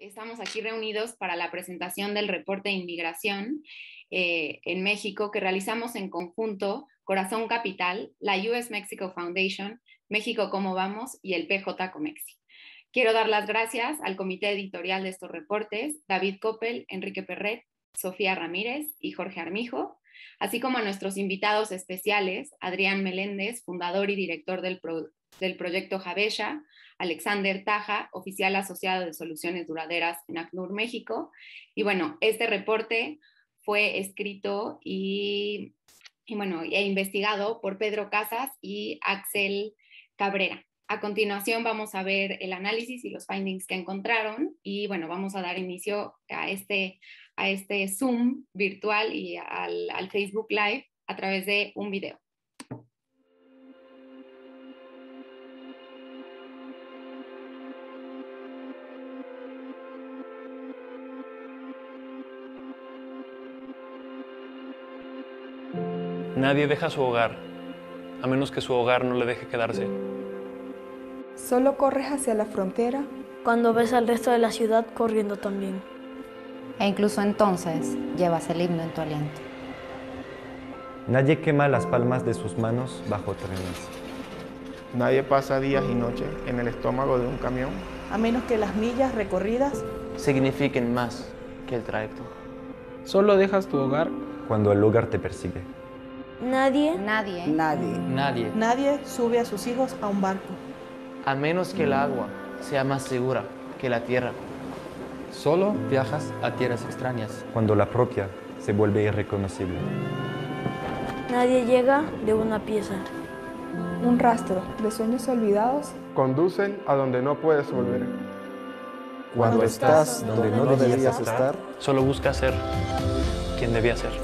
Estamos aquí reunidos para la presentación del reporte de inmigración en México que realizamos en conjunto Corazón Capital, la US Mexico Foundation, México Cómo Vamos y el PJ Comexi. Quiero dar las gracias al comité editorial de estos reportes, David Coppel, Enrique Perret, Sofía Ramírez y Jorge Armijo, así como a nuestros invitados especiales, Adrián Meléndez, fundador y director del proyecto Javesha, Alexander Taja, oficial asociado de soluciones duraderas en ACNUR México. Y bueno, este reporte fue escrito e investigado por Pedro Casas y Axel Cabrera. A continuación vamos a ver el análisis y los findings que encontraron y bueno, vamos a dar inicio a este Zoom virtual y al Facebook Live a través de un video. Nadie deja su hogar, a menos que su hogar no le deje quedarse. Solo corres hacia la frontera cuando ves al resto de la ciudad corriendo también. E incluso entonces llevas el himno en tu aliento. Nadie quema las palmas de sus manos bajo trenes. Nadie pasa días y noches en el estómago de un camión. A menos que las millas recorridas signifiquen más que el trayecto. Solo dejas tu hogar cuando el hogar te persigue. Nadie sube a sus hijos a un barco. A menos que el agua sea más segura que la tierra. Solo viajas a tierras extrañas. Cuando la propia se vuelve irreconocible. Nadie llega de una pieza. Un rastro de sueños olvidados conducen a donde no puedes volver. Cuando estás donde no deberías estar, solo busca ser quien debía ser.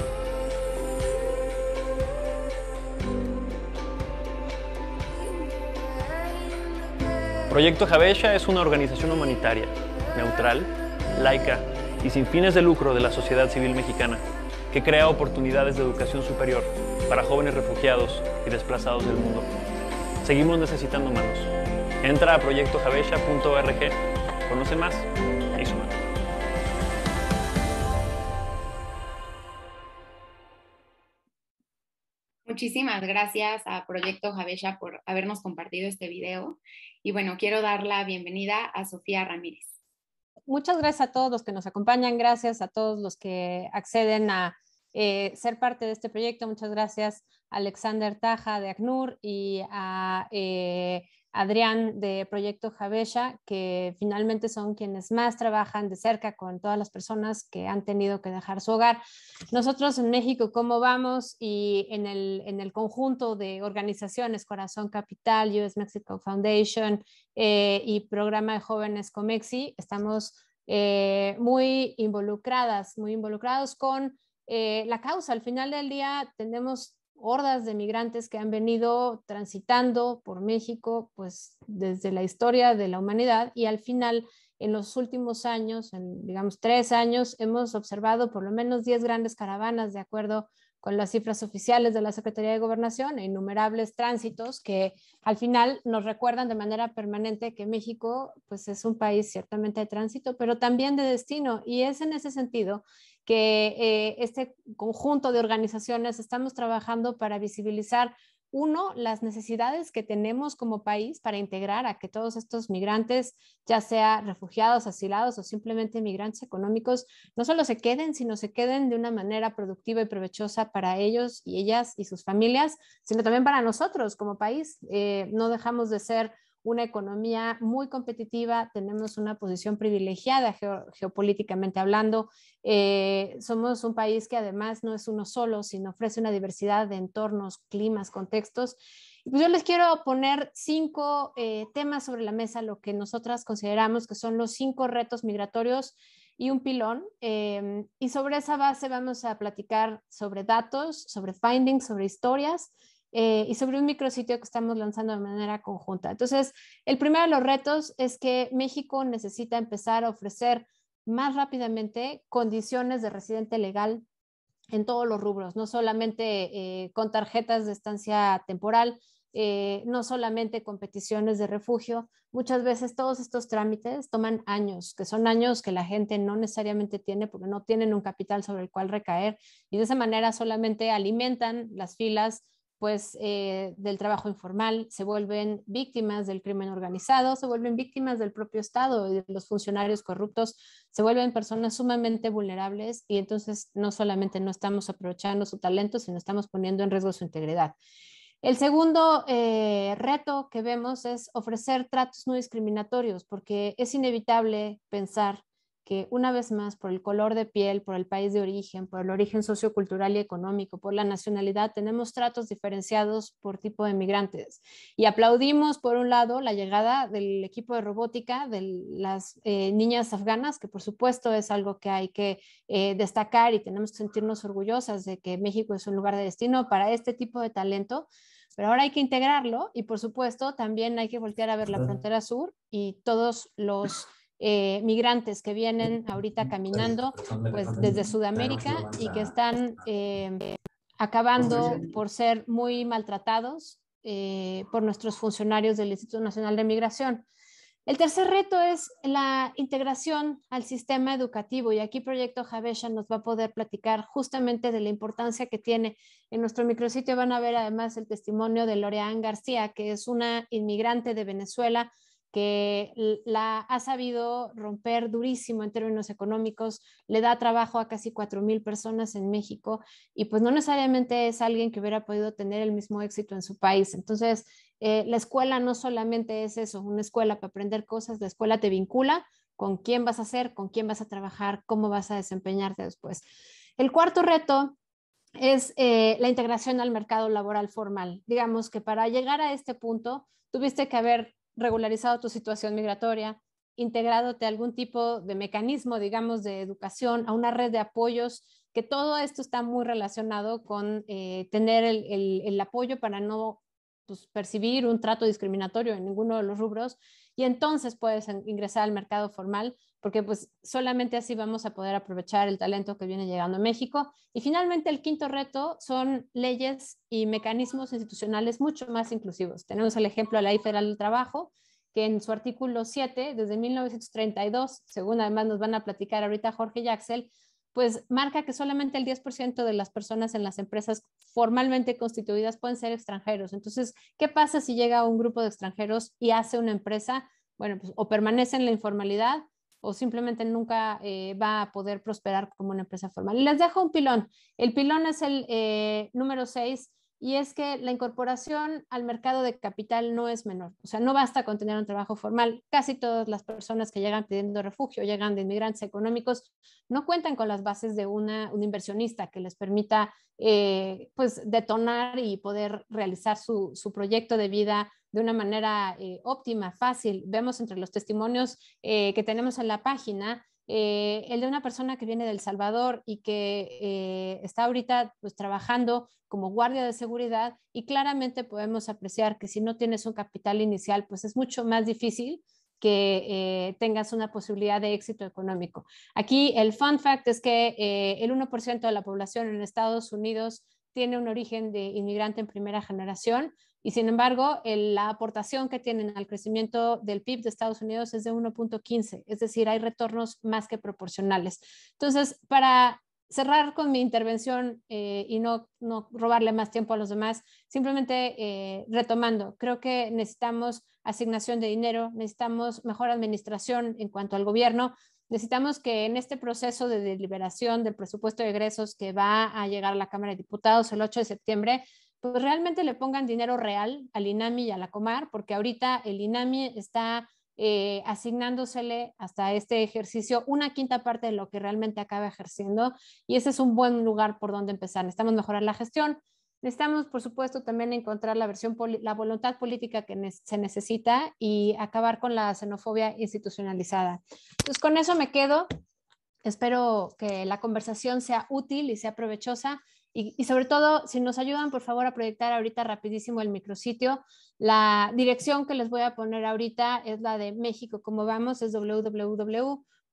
Proyecto Javesha es una organización humanitaria, neutral, laica y sin fines de lucro de la sociedad civil mexicana que crea oportunidades de educación superior para jóvenes refugiados y desplazados del mundo. Seguimos necesitando manos. Entra a proyectojavesha.org, conoce más y súmate. Muchísimas gracias a Proyecto Javesha por habernos compartido este video. Y bueno, quiero dar la bienvenida a Sofía Ramírez. Muchas gracias a todos los que nos acompañan, gracias a todos los que acceden a ser parte de este proyecto. Muchas gracias a Alexander Taja de ACNUR y a Adrián de Proyecto Javesha, que finalmente son quienes más trabajan de cerca con todas las personas que han tenido que dejar su hogar. Nosotros en México Cómo Vamos y en el conjunto de organizaciones Corazón Capital, US Mexico Foundation y Programa de Jóvenes Comexi, estamos muy involucrados con la causa. Al final del día tenemos hordas de migrantes que han venido transitando por México pues desde la historia de la humanidad y al final en los últimos años, en digamos 3 años, hemos observado por lo menos 10 grandes caravanas de acuerdo con las cifras oficiales de la Secretaría de Gobernación e innumerables tránsitos que al final nos recuerdan de manera permanente que México pues es un país ciertamente de tránsito, pero también de destino, y es en ese sentido que este conjunto de organizaciones estamos trabajando para visibilizar, uno, las necesidades que tenemos como país para integrar a que todos estos migrantes, ya sea refugiados, asilados o simplemente migrantes económicos, no solo se queden, sino se queden de una manera productiva y provechosa para ellos y ellas y sus familias, sino también para nosotros como país. No dejamos de ser una economía muy competitiva, tenemos una posición privilegiada geopolíticamente hablando, somos un país que además no es uno solo, sino ofrece una diversidad de entornos, climas, contextos. Y pues yo les quiero poner 5 temas sobre la mesa, lo que nosotras consideramos que son los 5 retos migratorios y un pilón, y sobre esa base vamos a platicar sobre datos, sobre findings, sobre historias, y sobre un micrositio que estamos lanzando de manera conjunta. Entonces, el primero de los retos es que México necesita empezar a ofrecer más rápidamente condiciones de residente legal en todos los rubros, no solamente con tarjetas de estancia temporal, no solamente con peticiones de refugio. Muchas veces todos estos trámites toman años, que son años que la gente no necesariamente tiene porque no tienen un capital sobre el cual recaer, y de esa manera solamente alimentan las filas pues del trabajo informal, se vuelven víctimas del crimen organizado, se vuelven víctimas del propio Estado y de los funcionarios corruptos, se vuelven personas sumamente vulnerables, y entonces no solamente no estamos aprovechando su talento, sino estamos poniendo en riesgo su integridad. El segundo reto que vemos es ofrecer tratos no discriminatorios, porque es inevitable pensar que una vez más, por el color de piel, por el país de origen, por el origen sociocultural y económico, por la nacionalidad, tenemos tratos diferenciados por tipo de migrantes. Y aplaudimos, por un lado, la llegada del equipo de robótica de las niñas afganas, que por supuesto es algo que hay que destacar, y tenemos que sentirnos orgullosas de que México es un lugar de destino para este tipo de talento. Pero ahora hay que integrarlo, y por supuesto también hay que voltear a ver la frontera sur y todos los migrantes que vienen ahorita caminando pues desde Sudamérica y que están acabando por ser muy maltratados por nuestros funcionarios del Instituto Nacional de Migración. El tercer reto es la integración al sistema educativo, y aquí Proyecto Javecha nos va a poder platicar justamente de la importancia que tiene. En nuestro micrositio van a ver además el testimonio de Loreán García, que es una inmigrante de Venezuela que la ha sabido romper durísimo en términos económicos, le da trabajo a casi 4,000 personas en México, y pues no necesariamente es alguien que hubiera podido tener el mismo éxito en su país. Entonces, la escuela no solamente es eso, una escuela para aprender cosas, la escuela te vincula con quién vas a ser, con quién vas a trabajar, cómo vas a desempeñarte después. El cuarto reto es la integración al mercado laboral formal. Digamos que para llegar a este punto tuviste que haber regularizado tu situación migratoria, integrándote a algún tipo de mecanismo, digamos, de educación, a una red de apoyos, que todo esto está muy relacionado con tener el apoyo para no pues, percibir un trato discriminatorio en ninguno de los rubros, y entonces puedes ingresar al mercado formal, porque pues solamente así vamos a poder aprovechar el talento que viene llegando a México. Y finalmente el quinto reto son leyes y mecanismos institucionales mucho más inclusivos. Tenemos el ejemplo de la Ley Federal del Trabajo, que en su artículo 7, desde 1932, según además nos van a platicar ahorita Jorge y Axel, pues marca que solamente el 10% de las personas en las empresas formalmente constituidas pueden ser extranjeros. Entonces, ¿qué pasa si llega un grupo de extranjeros y hace una empresa? Bueno, pues o permanece en la informalidad o simplemente nunca va a poder prosperar como una empresa formal. Y les dejo un pilón. El pilón es el número 6, y es que la incorporación al mercado de capital no es menor. O sea, no basta con tener un trabajo formal. Casi todas las personas que llegan pidiendo refugio, llegan de inmigrantes económicos, no cuentan con las bases de un inversionista que les permita pues detonar y poder realizar su proyecto de vida de una manera óptima, fácil. Vemos entre los testimonios que tenemos en la página el de una persona que viene de El Salvador y que está ahorita pues, trabajando como guardia de seguridad, y claramente podemos apreciar que si no tienes un capital inicial, pues es mucho más difícil que tengas una posibilidad de éxito económico. Aquí el fun fact es que el 1% de la población en Estados Unidos tiene un origen de inmigrante en primera generación, y sin embargo la aportación que tienen al crecimiento del PIB de Estados Unidos es de 1.15, es decir, hay retornos más que proporcionales. Entonces, para cerrar con mi intervención y no robarle más tiempo a los demás, simplemente retomando, creo que necesitamos asignación de dinero, necesitamos mejor administración en cuanto al gobierno, necesitamos que en este proceso de deliberación del presupuesto de egresos que va a llegar a la Cámara de Diputados el 8 de septiembre, pues realmente le pongan dinero real al INAMI y a la Comar, porque ahorita el INAMI está asignándosele hasta este ejercicio una quinta parte de lo que realmente acaba ejerciendo, y ese es un buen lugar por donde empezar. Necesitamos mejorar la gestión, necesitamos por supuesto también encontrar la voluntad política que se necesita y acabar con la xenofobia institucionalizada. Entonces con eso me quedo. Espero que la conversación sea útil y sea provechosa. Y sobre todo, si nos ayudan, por favor, a proyectar ahorita rapidísimo el micrositio. La dirección que les voy a poner ahorita es la de México Cómo Vamos, es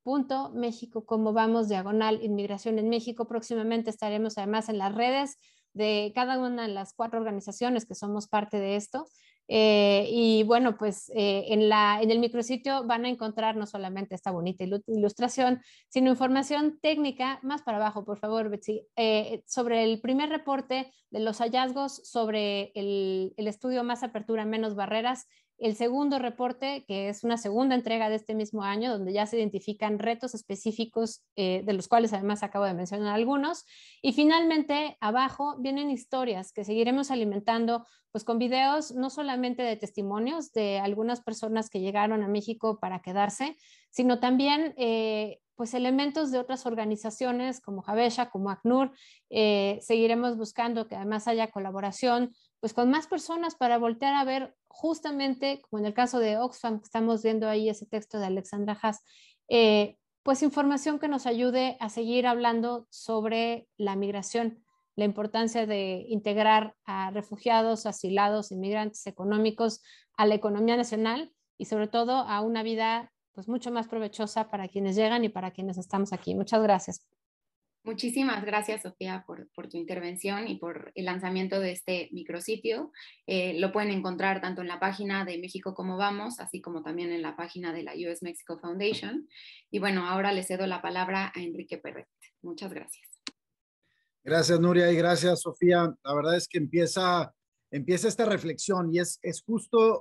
www.mexicocomovamos/inmigración en México. Próximamente estaremos además en las redes de cada una de las 4 organizaciones que somos parte de esto. Y bueno, pues en el micrositio van a encontrar no solamente esta bonita ilustración, sino información técnica, más para abajo, por favor, Betsy, sobre el primer reporte de los hallazgos sobre el estudio Más Apertura, Menos Barreras, el segundo reporte, que es una segunda entrega de este mismo año, donde ya se identifican retos específicos, de los cuales además acabo de mencionar algunos. Y finalmente, abajo vienen historias que seguiremos alimentando pues con videos no solamente de testimonios de algunas personas que llegaron a México para quedarse, sino también pues elementos de otras organizaciones como Habesha, como ACNUR. Seguiremos buscando que además haya colaboración pues con más personas para voltear a ver, justamente como en el caso de Oxfam, que estamos viendo ahí ese texto de Alexandra Haas, pues información que nos ayude a seguir hablando sobre la migración, la importancia de integrar a refugiados, asilados, inmigrantes económicos a la economía nacional y sobre todo a una vida pues mucho más provechosa para quienes llegan y para quienes estamos aquí. Muchas gracias. Muchísimas gracias, Sofía, por tu intervención y por el lanzamiento de este micrositio. Lo pueden encontrar tanto en la página de México Cómo Vamos, así como también en la página de la US Mexico Foundation. Y bueno, ahora le cedo la palabra a Enrique Perret. Muchas gracias. Gracias, Nuria, y gracias, Sofía. La verdad es que empieza esta reflexión y es justo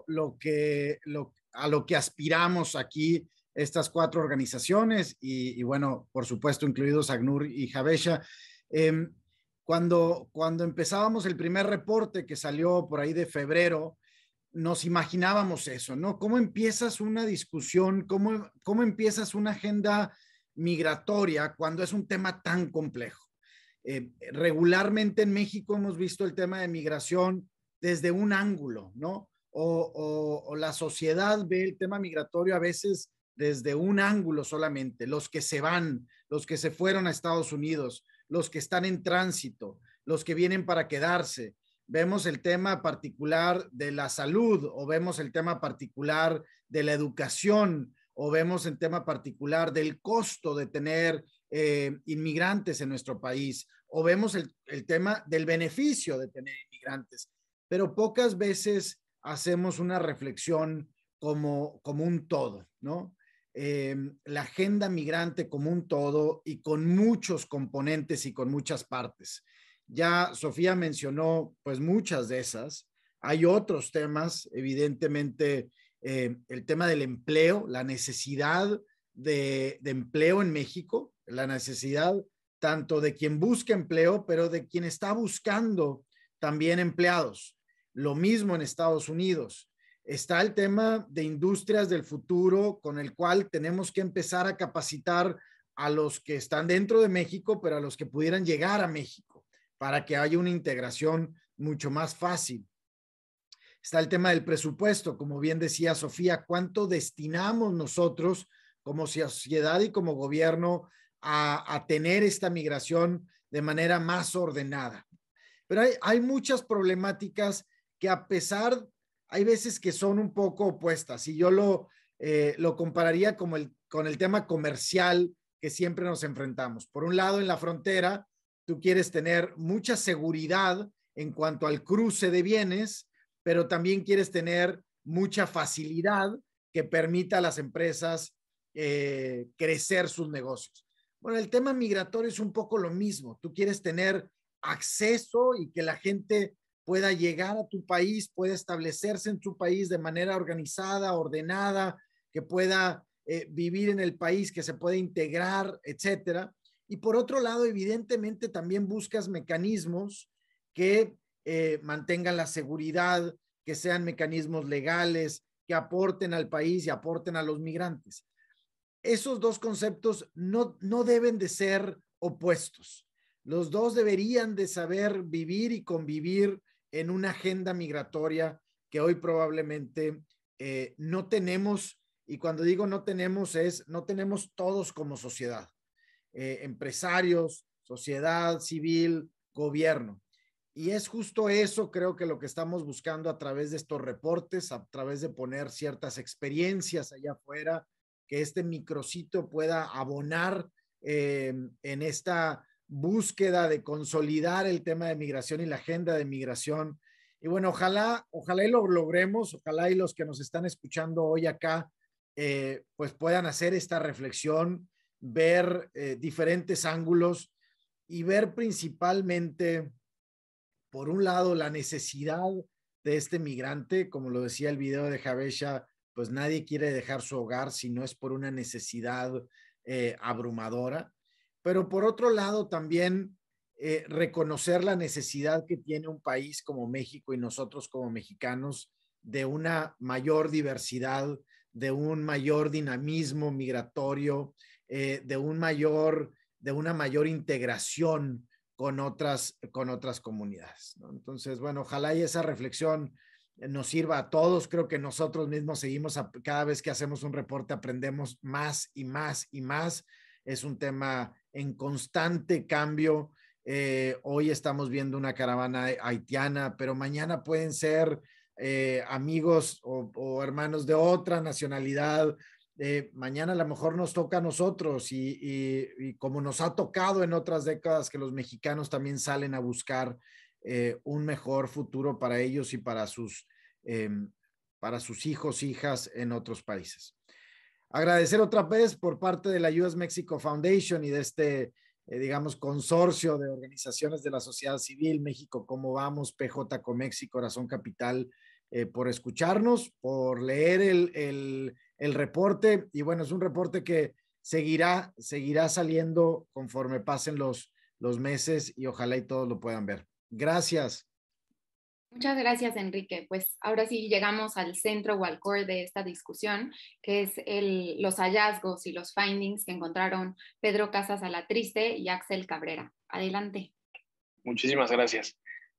a lo que aspiramos aquí estas 4 organizaciones y bueno, por supuesto, incluidos ACNUR y Habesha. Cuando empezábamos el primer reporte que salió por ahí de febrero, nos imaginábamos eso, ¿no? ¿Cómo empiezas una discusión? ¿Cómo empiezas una agenda migratoria cuando es un tema tan complejo? Regularmente en México hemos visto el tema de migración desde un ángulo, ¿no? O la sociedad ve el tema migratorio a veces desde un ángulo solamente, los que se van, los que se fueron a Estados Unidos, los que están en tránsito, los que vienen para quedarse. Vemos el tema particular de la salud o vemos el tema particular de la educación o vemos el tema particular del costo de tener inmigrantes en nuestro país o vemos el tema del beneficio de tener inmigrantes, pero pocas veces hacemos una reflexión como un todo, ¿no? La agenda migrante como un todo y con muchos componentes y con muchas partes. Ya Sofía mencionó pues muchas de esas. Hay otros temas, evidentemente el tema del empleo, la necesidad de empleo en México, la necesidad tanto de quien busca empleo, pero de quien está buscando también empleados. Lo mismo en Estados Unidos. Está el tema de industrias del futuro con el cual tenemos que empezar a capacitar a los que están dentro de México, pero a los que pudieran llegar a México para que haya una integración mucho más fácil. Está el tema del presupuesto, como bien decía Sofía, ¿cuánto destinamos nosotros como sociedad y como gobierno a tener esta migración de manera más ordenada? Pero hay muchas problemáticas que a pesar hay veces que son un poco opuestas y yo lo compararía con el tema comercial que siempre nos enfrentamos. Por un lado, en la frontera, tú quieres tener mucha seguridad en cuanto al cruce de bienes, pero también quieres tener mucha facilidad que permita a las empresas crecer sus negocios. Bueno, el tema migratorio es un poco lo mismo. Tú quieres tener acceso y que la gente pueda llegar a tu país, pueda establecerse en tu país de manera organizada, ordenada, que pueda vivir en el país, que se pueda integrar, etcétera. Y por otro lado, evidentemente también buscas mecanismos que mantengan la seguridad, que sean mecanismos legales, que aporten al país y aporten a los migrantes. Esos dos conceptos no deben de ser opuestos. Los dos deberían de saber vivir y convivir en una agenda migratoria que hoy probablemente no tenemos, y cuando digo no tenemos no tenemos todos como sociedad, empresarios, sociedad civil, gobierno. Y es justo eso, creo que lo que estamos buscando a través de estos reportes, a través de poner ciertas experiencias allá afuera, que este micrositio pueda abonar en esta búsqueda de consolidar el tema de migración y la agenda de migración. Y bueno, ojalá y lo logremos, ojalá y los que nos están escuchando hoy acá, pues puedan hacer esta reflexión, ver diferentes ángulos y ver principalmente, por un lado, la necesidad de este migrante. Como lo decía el video de Javesha, pues nadie quiere dejar su hogar si no es por una necesidad abrumadora. Pero por otro lado también reconocer la necesidad que tiene un país como México y nosotros como mexicanos de una mayor diversidad, de un mayor dinamismo migratorio, de una mayor integración con otras comunidades, ¿no? Entonces, bueno, ojalá y esa reflexión nos sirva a todos. Creo que nosotros mismos cada vez que hacemos un reporte aprendemos más y más y más. Es un tema en constante cambio. Hoy estamos viendo una caravana haitiana, pero mañana pueden ser amigos o hermanos de otra nacionalidad. Mañana a lo mejor nos toca a nosotros y como nos ha tocado en otras décadas que los mexicanos también salen a buscar un mejor futuro para ellos y para sus hijos, hijas en otros países. Agradecer otra vez por parte de la US Mexico Foundation y de este, digamos, consorcio de organizaciones de la sociedad civil, México Cómo Vamos, PJ Comex y Corazón Capital, por escucharnos, por leer el reporte. Y bueno, es un reporte que seguirá saliendo conforme pasen los meses y ojalá y todos lo puedan ver. Gracias. Muchas gracias, Enrique. Pues ahora sí llegamos al centro o al core de esta discusión, que es los hallazgos y los findings que encontraron Pedro Casas Alatriste y Axel Cabrera. Adelante. Muchísimas gracias.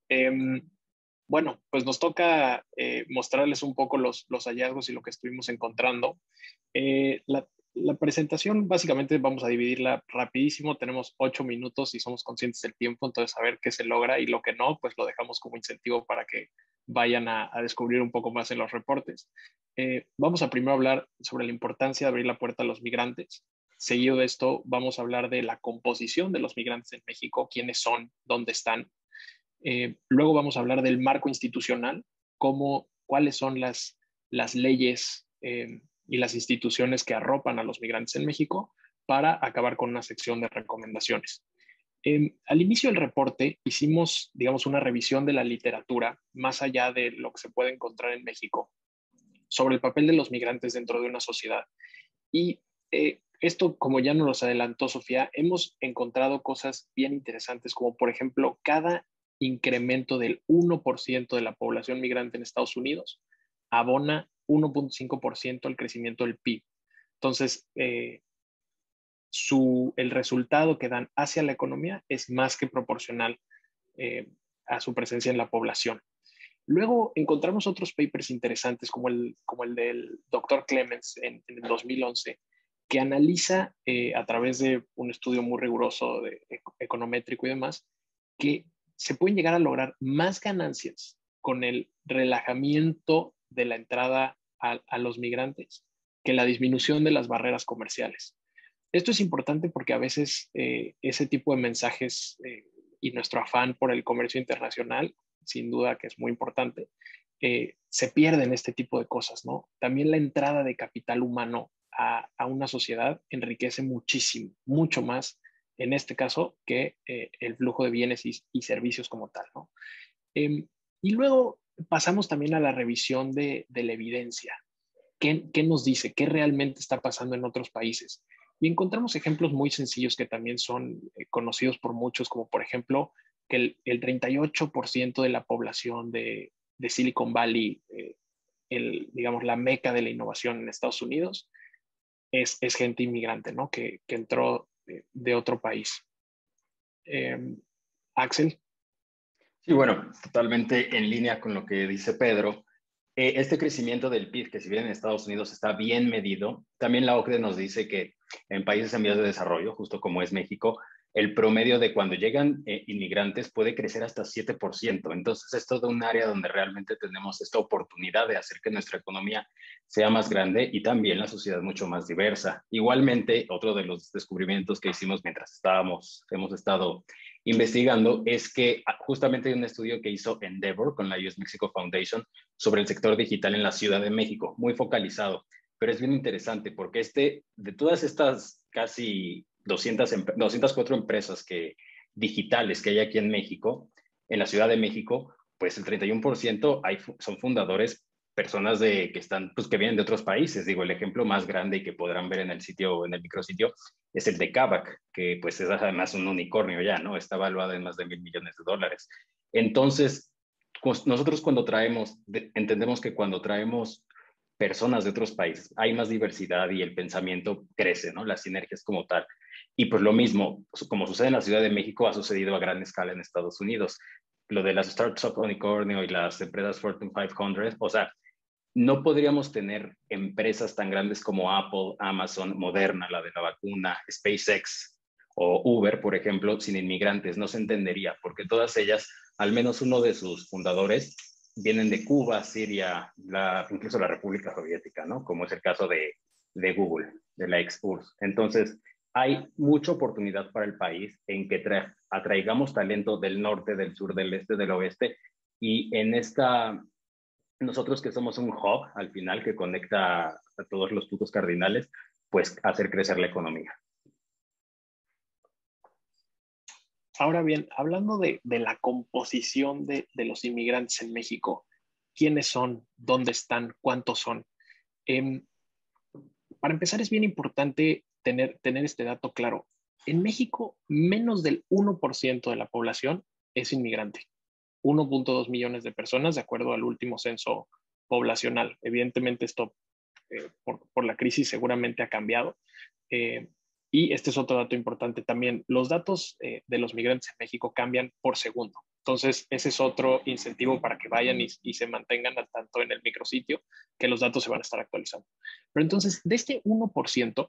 Bueno, pues nos toca mostrarles un poco los hallazgos y lo que estuvimos encontrando. La presentación básicamente vamos a dividirla rapidísimo. Tenemos 8 minutos y somos conscientes del tiempo, entonces a ver qué se logra y lo que no, pues lo dejamos como incentivo para que vayan a descubrir un poco más en los reportes. Vamos a primero hablar sobre la importancia de abrir la puerta a los migrantes. Seguido de esto, vamos a hablar de la composición de los migrantes en México, quiénes son, dónde están. Luego vamos a hablar del marco institucional, cuáles son las leyes y las instituciones que arropan a los migrantes en México, para acabar con una sección de recomendaciones. Al inicio del reporte hicimos, digamos, una revisión de la literatura, más allá de lo que se puede encontrar en México, sobre el papel de los migrantes dentro de una sociedad. Y esto, como ya nos adelantó Sofía, hemos encontrado cosas bien interesantes, como por ejemplo, cada incremento del 1% de la población migrante en Estados Unidos abona 1.5% al crecimiento del PIB. Entonces, el resultado que dan hacia la economía es más que proporcional a su presencia en la población. Luego encontramos otros papers interesantes como el del Dr. Clemens en el 2011, que analiza a través de un estudio muy riguroso econométrico y demás, que se pueden llegar a lograr más ganancias con el relajamiento de la entrada a los migrantes que la disminución de las barreras comerciales. Esto es importante porque a veces ese tipo de mensajes y nuestro afán por el comercio internacional, sin duda que es muy importante, se pierden este tipo de cosas, ¿no? También la entrada de capital humano a una sociedad enriquece muchísimo, mucho más en este caso que el flujo de bienes y servicios como tal, ¿no? Y luego pasamos también a la revisión de la evidencia. ¿Qué nos dice? ¿Qué realmente está pasando en otros países? Y encontramos ejemplos muy sencillos que también son conocidos por muchos, como por ejemplo que el 38% de la población de Silicon Valley, digamos la meca de la innovación en Estados Unidos, es gente inmigrante, ¿no? Que entró de otro país. Axel. Sí, bueno, totalmente en línea con lo que dice Pedro. Este crecimiento del PIB, que si bien en Estados Unidos está bien medido, también la OCDE nos dice que en países en vías de desarrollo, justo como es México, el promedio de cuando llegan inmigrantes puede crecer hasta 7%. Entonces es todo un área donde realmente tenemos esta oportunidad de hacer que nuestra economía sea más grande y también la sociedad mucho más diversa. Igualmente, otro de los descubrimientos que hicimos mientras hemos estado investigando es que justamente hay un estudio que hizo Endeavor con la US Mexico Foundation sobre el sector digital en la Ciudad de México, muy focalizado, pero es bien interesante porque de todas estas casi 204 empresas digitales que hay aquí en México, en la Ciudad de México, pues el 31% son fundadores, personas que vienen de otros países. Digo, el ejemplo más grande que podrán ver en el micrositio, es el de Kavak, que pues es además un unicornio ya, ¿no? Está valuado en más de $1,000 millones. Entonces, nosotros entendemos que cuando traemos personas de otros países, hay más diversidad y el pensamiento crece, ¿no? Las sinergias como tal. Y pues lo mismo, como sucede en la Ciudad de México, ha sucedido a gran escala en Estados Unidos. Lo de las startups unicornio y las empresas Fortune 500, o sea, no podríamos tener empresas tan grandes como Apple, Amazon, Moderna, la de la vacuna, SpaceX o Uber, por ejemplo, sin inmigrantes. No se entendería, porque todas ellas, al menos uno de sus fundadores, vienen de Cuba, Siria, incluso la República Soviética, ¿no? Como es el caso de Google, de la ex-URSS. Entonces, hay mucha oportunidad para el país en que atraigamos talento del norte, del sur, del este, del oeste, y nosotros que somos un hub al final que conecta a todos los puntos cardinales, pues hacer crecer la economía. Ahora bien, hablando de la composición de los inmigrantes en México, ¿quiénes son? ¿Dónde están? ¿Cuántos son? Para empezar, es bien importante tener este dato claro. En México, menos del 1% de la población es inmigrante. 1.2 millones de personas, de acuerdo al último censo poblacional. Evidentemente, esto por la crisis seguramente ha cambiado. Y este es otro dato importante también. Los datos de los migrantes en México cambian por segundo. Entonces, ese es otro incentivo para que vayan y se mantengan al tanto en el micrositio, que los datos se van a estar actualizando. Pero entonces, de este 1%,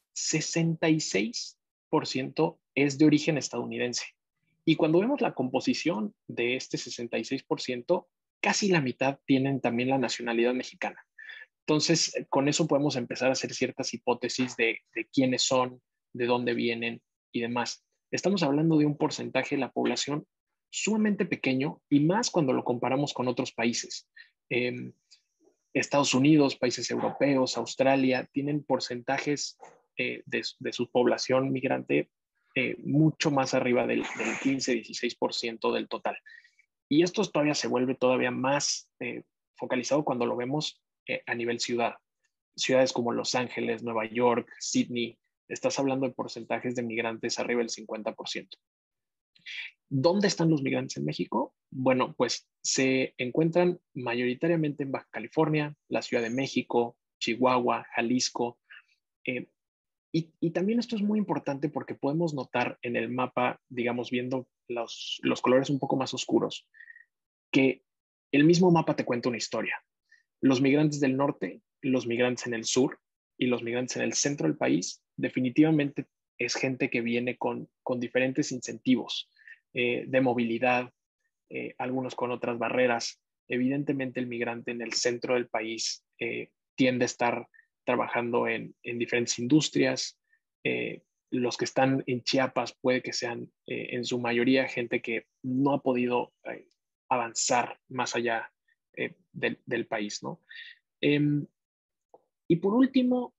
66% es de origen estadounidense. Y cuando vemos la composición de este 66%, casi la mitad tienen también la nacionalidad mexicana. Entonces, con eso podemos empezar a hacer ciertas hipótesis de quiénes son, de dónde vienen y demás. Estamos hablando de un porcentaje de la población sumamente pequeño y más cuando lo comparamos con otros países. Estados Unidos, países europeos, Australia, tienen porcentajes de su población migrante mucho más arriba del 15-16% del total. Y esto todavía se vuelve todavía más focalizado cuando lo vemos a nivel ciudad. Ciudades como Los Ángeles, Nueva York, Sydney, estás hablando de porcentajes de migrantes arriba del 50%. ¿Dónde están los migrantes en México? Bueno, pues se encuentran mayoritariamente en Baja California, la Ciudad de México, Chihuahua, Jalisco. Y también esto es muy importante porque podemos notar en el mapa, digamos, viendo los colores un poco más oscuros, que el mismo mapa te cuenta una historia. Los migrantes del norte, los migrantes en el sur y los migrantes en el centro del país, definitivamente es gente que viene con diferentes incentivos de movilidad, algunos con otras barreras. Evidentemente el migrante en el centro del país tiende a estar trabajando en diferentes industrias. Los que están en Chiapas puede que sean en su mayoría gente que no ha podido avanzar más allá del país, ¿no? Y por último,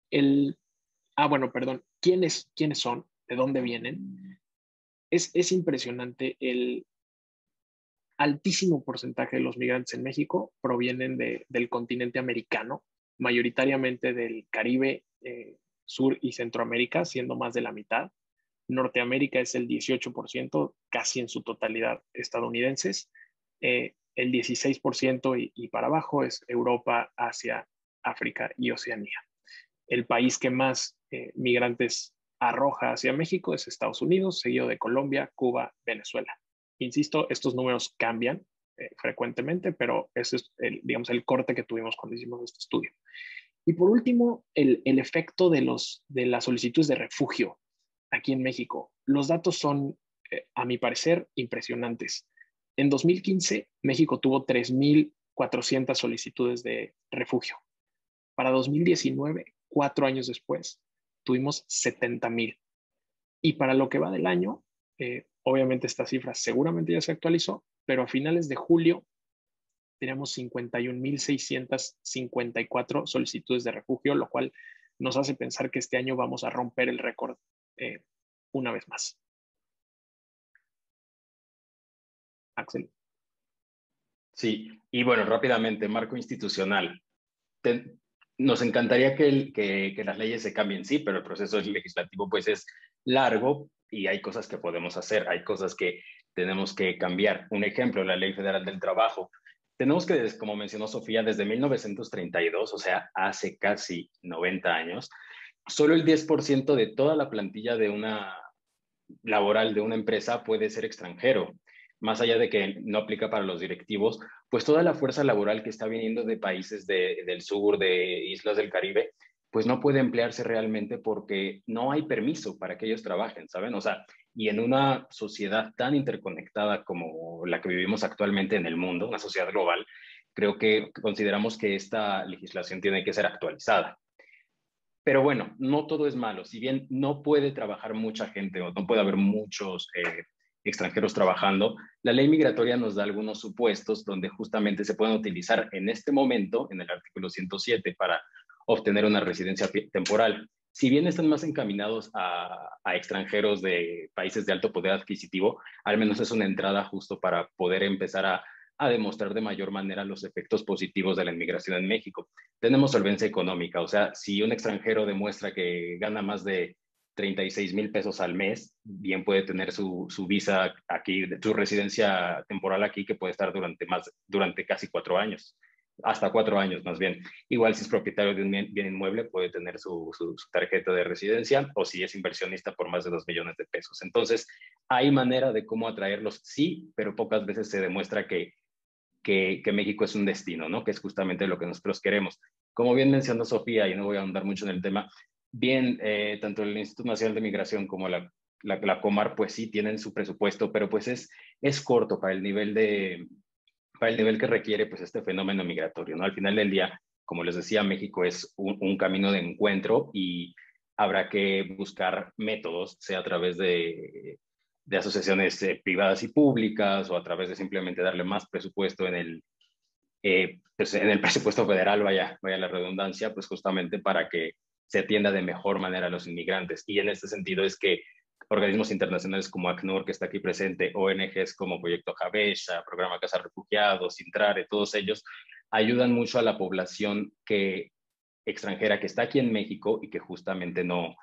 ¿quiénes son? ¿De dónde vienen? Es impresionante. El altísimo porcentaje de los migrantes en México provienen del continente americano, mayoritariamente del Caribe, Sur y Centroamérica, siendo más de la mitad. Norteamérica es el 18%, casi en su totalidad estadounidenses. El 16% y para abajo es Europa, Asia, África y Oceanía. El país que más migrantes arroja hacia México es Estados Unidos, seguido de Colombia, Cuba, Venezuela. Insisto, estos números cambian frecuentemente, pero ese es el corte que tuvimos cuando hicimos este estudio. Y por último, el efecto de las solicitudes de refugio aquí en México. Los datos son, a mi parecer, impresionantes. En 2015, México tuvo 3.400 solicitudes de refugio. Para 2019, 4 años después, tuvimos 70,000. Y para lo que va del año, obviamente esta cifra seguramente ya se actualizó, pero a finales de julio tenemos 51,654 solicitudes de refugio, lo cual nos hace pensar que este año vamos a romper el récord una vez más. Axel. Sí, y bueno, rápidamente, marco institucional. Nos encantaría que las leyes se cambien, sí, pero el proceso legislativo pues es largo y hay cosas que podemos hacer, hay cosas que tenemos que cambiar. Un ejemplo, la Ley Federal del Trabajo. Tenemos que, como mencionó Sofía, desde 1932, o sea, hace casi 90 años, solo el 10% de toda la plantilla de una laboral de una empresa puede ser extranjero. Más allá de que no aplica para los directivos, pues toda la fuerza laboral que está viniendo de países del sur, de islas del Caribe, pues no puede emplearse realmente porque no hay permiso para que ellos trabajen, ¿saben? O sea, y en una sociedad tan interconectada como la que vivimos actualmente en el mundo, una sociedad global, creo que consideramos que esta legislación tiene que ser actualizada. Pero bueno, no todo es malo. Si bien no puede trabajar mucha gente o no puede haber muchos extranjeros trabajando, la ley migratoria nos da algunos supuestos donde justamente se pueden utilizar en este momento, en el artículo 107, para obtener una residencia temporal. Si bien están más encaminados a extranjeros de países de alto poder adquisitivo, al menos es una entrada justo para poder empezar a demostrar de mayor manera los efectos positivos de la inmigración en México. Tenemos solvencia económica, o sea, si un extranjero demuestra que gana más de 36,000 pesos al mes, bien puede tener su visa aquí, su residencia temporal aquí, que puede estar durante casi 4 años, hasta 4 años más bien. Igual si es propietario de un bien inmueble, puede tener su tarjeta de residencia, o si es inversionista por más de 2 millones de pesos. Entonces, hay manera de cómo atraerlos, sí, pero pocas veces se demuestra que México es un destino, ¿no? Que es justamente lo que nosotros queremos. Como bien mencionó Sofía, y no voy a ahondar mucho en el tema, bien, tanto el Instituto Nacional de Migración como la Comar, pues sí tienen su presupuesto, pero pues es corto para el nivel que requiere pues este fenómeno migratorio, ¿no? Al final del día, como les decía, México es un camino de encuentro y habrá que buscar métodos, sea a través de asociaciones privadas y públicas o a través de simplemente darle más presupuesto pues en el presupuesto federal, vaya la redundancia, pues justamente para que se atienda de mejor manera a los inmigrantes. Y en este sentido es que organismos internacionales como ACNUR, que está aquí presente, ONGs como Proyecto Javecha, Programa Casa Refugiados, Intrare, todos ellos ayudan mucho a la población extranjera que está aquí en México y que justamente no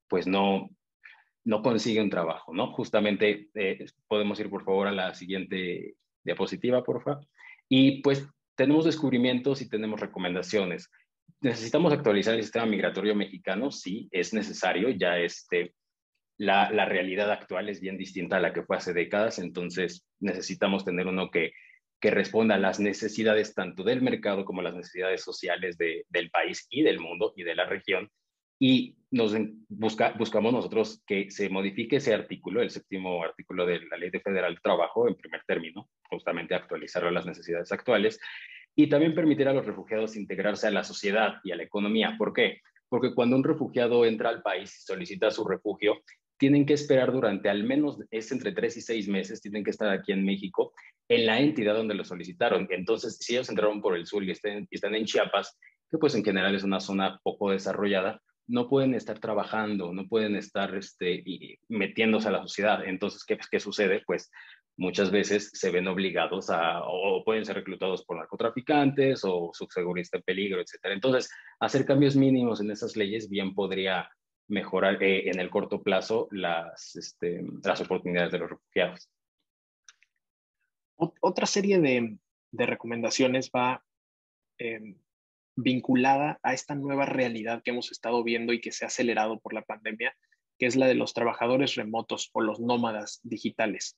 consigue un trabajo, ¿no? Justamente podemos ir por favor a la siguiente diapositiva, por favor. Y pues tenemos descubrimientos y tenemos recomendaciones. ¿Necesitamos actualizar el sistema migratorio mexicano? Sí, es necesario. Ya la realidad actual es bien distinta a la que fue hace décadas, entonces necesitamos tener uno que responda a las necesidades tanto del mercado como las necesidades sociales del país y del mundo y de la región. Y buscamos nosotros que se modifique ese artículo, el 7º artículo de la Ley Federal de Trabajo, en primer término, justamente actualizarlo a las necesidades actuales, y también permitir a los refugiados integrarse a la sociedad y a la economía. ¿Por qué? Porque cuando un refugiado entra al país y solicita su refugio, tienen que esperar durante al menos, es entre 3 y 6 meses, tienen que estar aquí en México, en la entidad donde lo solicitaron. Entonces, si ellos entraron por el sur y están en Chiapas, que pues en general es una zona poco desarrollada, no pueden estar trabajando, no pueden estar metiéndose a la sociedad. Entonces, ¿qué sucede? Pues muchas veces se ven obligados o pueden ser reclutados por narcotraficantes o su seguridad en peligro, etc. Entonces, hacer cambios mínimos en esas leyes bien podría mejorar en el corto plazo las oportunidades de los refugiados. Otra serie de recomendaciones va vinculada a esta nueva realidad que hemos estado viendo y que se ha acelerado por la pandemia, que es la de los trabajadores remotos o los nómadas digitales.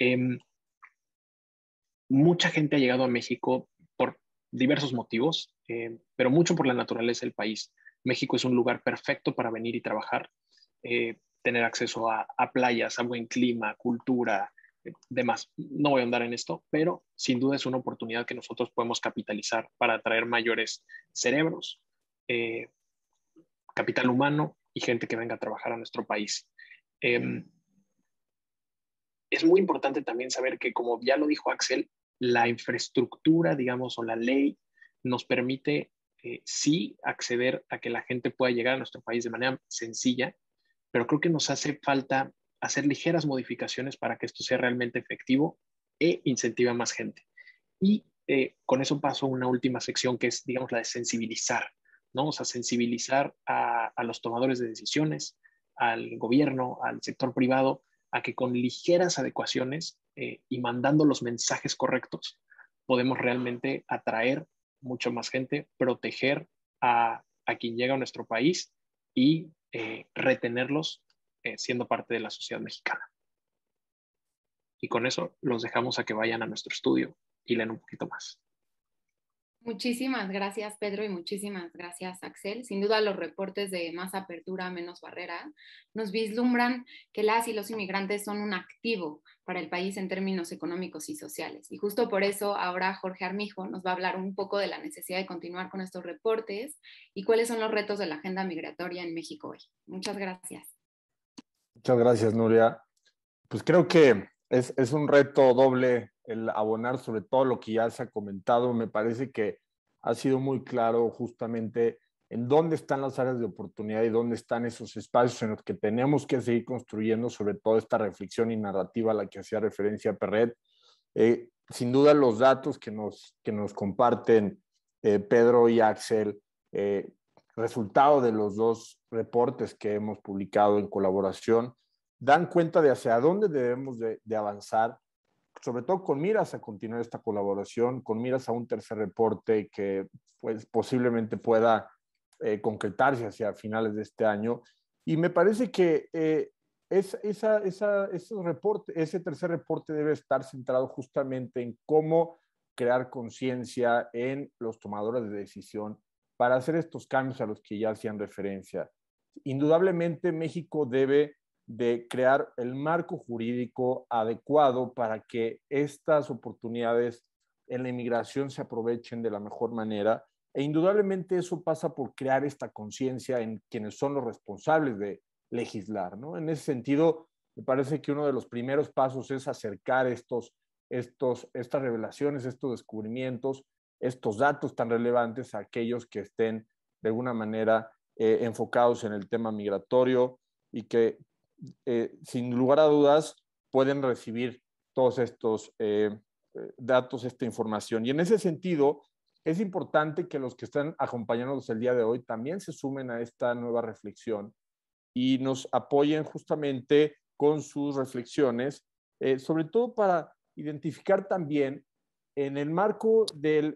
Mucha gente ha llegado a México por diversos motivos, pero mucho por la naturaleza del país. México es un lugar perfecto para venir y trabajar. tener acceso a playas, a buen clima, cultura, demás. No voy a andar en esto, pero sin duda es una oportunidad que nosotros podemos capitalizar para atraer mayores cerebros, capital humano y gente que venga a trabajar a nuestro país. Es muy importante también saber que, como ya lo dijo Axel, la infraestructura, digamos, o la ley nos permite sí acceder a que la gente pueda llegar a nuestro país de manera sencilla, pero creo que nos hace falta hacer ligeras modificaciones para que esto sea realmente efectivo e incentive a más gente. Y con eso paso a una última sección que es, digamos, la de sensibilizar, ¿no? O sea, sensibilizar a los tomadores de decisiones, al gobierno, al sector privado, a que con ligeras adecuaciones y mandando los mensajes correctos podemos realmente atraer mucho más gente, proteger a quien llega a nuestro país y retenerlos siendo parte de la sociedad mexicana. Y con eso los dejamos a que vayan a nuestro estudio y lean un poquito más. Muchísimas gracias, Pedro, y muchísimas gracias, Axel. Sin duda, los reportes de Más Apertura, Menos Barrera nos vislumbran que las y los inmigrantes son un activo para el país en términos económicos y sociales. Y justo por eso, ahora Jorge Armijo nos va a hablar un poco de la necesidad de continuar con estos reportes y cuáles son los retos de la agenda migratoria en México hoy. Muchas gracias. Muchas gracias, Nuria. Pues creo que es un reto doble el abonar sobre todo lo que ya se ha comentado. Me parece que ha sido muy claro justamente en dónde están las áreas de oportunidad y dónde están esos espacios en los que tenemos que seguir construyendo sobre todo esta reflexión y narrativa a la que hacía referencia Perret. Sin duda los datos que nos comparten Pedro y Axel, resultado de los dos reportes que hemos publicado en colaboración, dan cuenta de hacia dónde debemos de avanzar, sobre todo con miras a continuar esta colaboración, con miras a un tercer reporte que pues, posiblemente pueda concretarse hacia finales de este año. Y me parece que ese tercer reporte debe estar centrado justamente en cómo crear conciencia en los tomadores de decisión para hacer estos cambios a los que ya hacían referencia. Indudablemente México debe de crear el marco jurídico adecuado para que estas oportunidades en la inmigración se aprovechen de la mejor manera, e indudablemente eso pasa por crear esta conciencia en quienes son los responsables de legislar, ¿no? En ese sentido, me parece que uno de los primeros pasos es acercar estas revelaciones, estos descubrimientos, estos datos tan relevantes a aquellos que estén de alguna manera enfocados en el tema migratorio y que sin lugar a dudas pueden recibir todos estos datos, esta información. Y en ese sentido, es importante que los que están acompañándonos el día de hoy también se sumen a esta nueva reflexión y nos apoyen justamente con sus reflexiones, sobre todo para identificar también en el marco de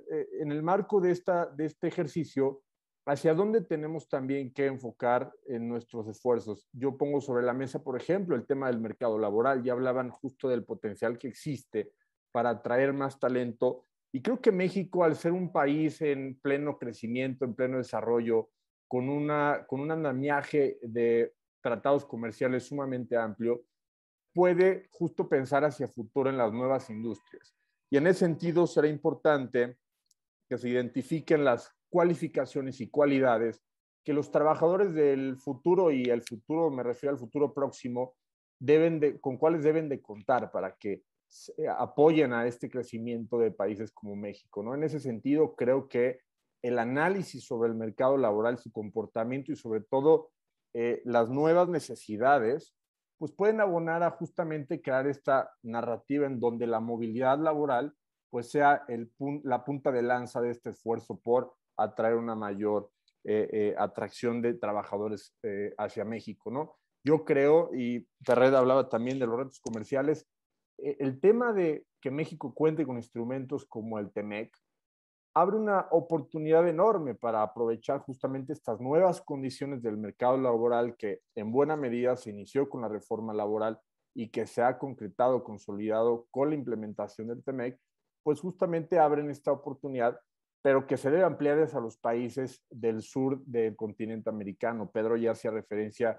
este ejercicio hacia dónde tenemos también que enfocar en nuestros esfuerzos. Yo pongo sobre la mesa, por ejemplo, el tema del mercado laboral. Ya hablaban justo del potencial que existe para atraer más talento. Y creo que México, al ser un país en pleno crecimiento, en pleno desarrollo, con un andamiaje de tratados comerciales sumamente amplio, puede justo pensar hacia futuro en las nuevas industrias. Y en ese sentido será importante que se identifiquen las cualificaciones y cualidades que los trabajadores del futuro, y el futuro me refiero al futuro próximo, con cuáles deben de contar para que apoyen a este crecimiento de países como México, ¿no? En ese sentido, creo que el análisis sobre el mercado laboral, su comportamiento y sobre todo las nuevas necesidades, pues pueden abonar a justamente crear esta narrativa en donde la movilidad laboral pues sea la punta de lanza de este esfuerzo por atraer una mayor atracción de trabajadores hacia México, ¿no? Yo creo, y Perret hablaba también de los retos comerciales, el tema de que México cuente con instrumentos como el TEMEC abre una oportunidad enorme para aprovechar justamente estas nuevas condiciones del mercado laboral que en buena medida se inició con la reforma laboral y que se ha concretado, consolidado con la implementación del TEMEC, pues justamente abren esta oportunidad, pero que se debe ampliar hacia los países del sur del continente americano. Pedro ya hacía referencia